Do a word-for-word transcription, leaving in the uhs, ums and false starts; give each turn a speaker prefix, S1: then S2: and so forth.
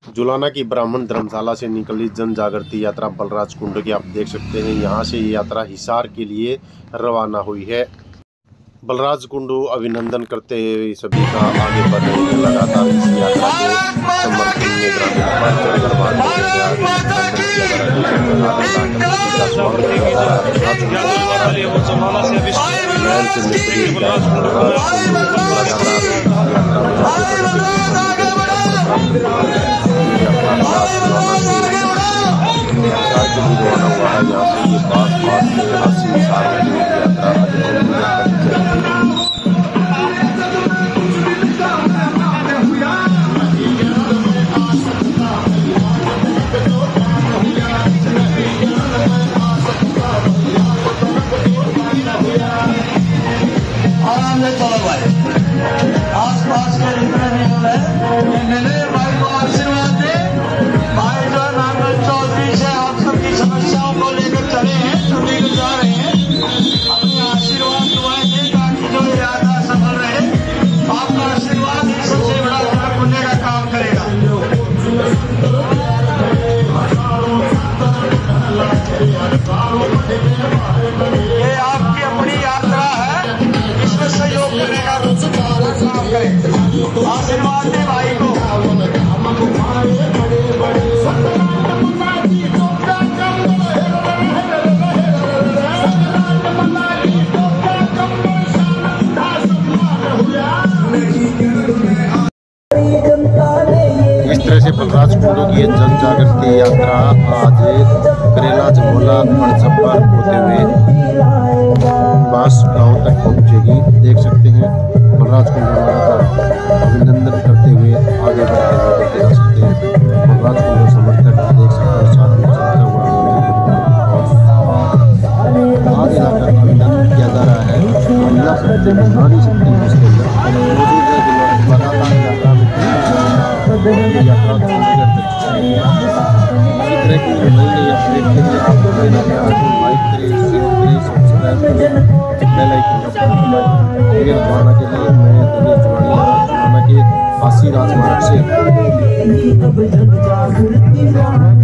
S1: जुलाना की ब्राह्मण धर्मशाला से निकली जन जागृति यात्रा बलराज कुंड की आप देख सकते हैं। यहाँ से ये यात्रा हिसार के लिए रवाना हुई है। बलराज कुंड अभिनंदन करते हुए सभी का आगे बढ़ रहे हैं। लगातार इस यात्रा के समर्थन में ग्रामीण
S2: आस पास के जितने भी लोग हैं मिले भाई को आशीर्वाद दे। भाई जो नागल चौधरी से आप सबकी समस्याओं को लेकर चले हैं, सभी को जा रहे हैं। अपने आशीर्वाद दुआएं दें ताकि जो यात्रा सफल रहे। आपका आशीर्वाद ही सबसे बड़ा धर्म पुण्य का काम करेगा। ये आपकी अपनी यात्रा है, इसमें सहयोग करने का काम करें। आशीर्वाद दे भाई को।
S1: इस तरह से बलराज कुंड की जन जागृति यात्रा आज करेला जमोला मणछप्पर होते हुए बास गांव तक पहुंचेगी। देख सकते हैं बलराज कुंड का अभिनंदन करते हुए आगे बढ़ रहे हैं। देख सकते हैं बलराज कुंड समर्थक देख सकते हैं साथ में चलता हुआ आगे जाकर अभिनंदन किया जा रहा है। महिला शक्ति नारी शक्ति इसके अंदर मौजूद है। लगातार यात्रा में यात्रा इस तरह की नई नई अपडेट के लिए आप लाइक करें, शेयर करें, सब्सक्राइब करें, बेल आइकन का बटन दबाएं। आगे जुलाना के लिए मैं दिनेश जुलानिया जुलाना के फांसी राजमार्ग से